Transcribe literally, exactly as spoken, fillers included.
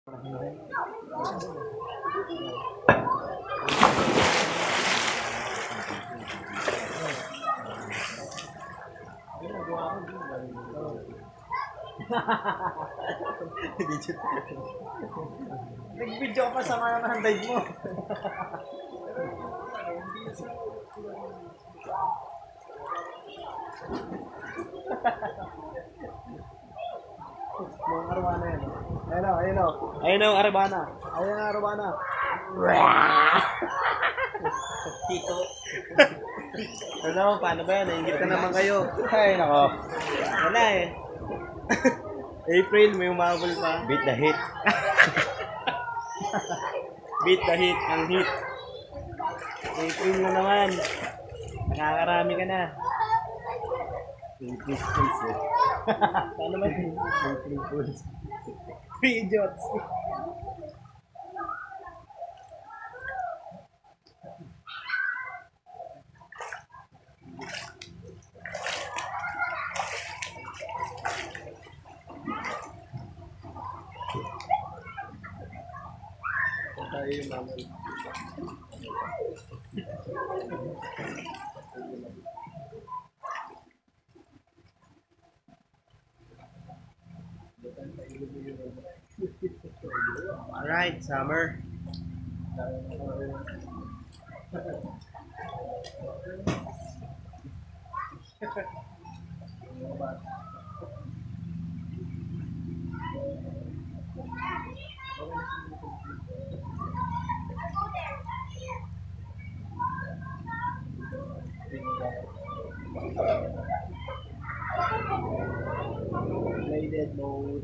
Nag-video ka pa sa mga naman dive mo. Mga arwana yan. Ayun o, ayun o. Ayun o, arwana. Ayun o, arwana. Tito. Ano, paano ba yan? Naingit ka naman kayo. Ay, nako. Wala eh. April, may umabol pa. Beat the hit. Beat the hit, ang hit. April na naman. Nakakarami ka na. April Fools eh. Paano ba yun? April Fools. Three idiots. Tayo yung mamay. Alright, summer. Bladed mode.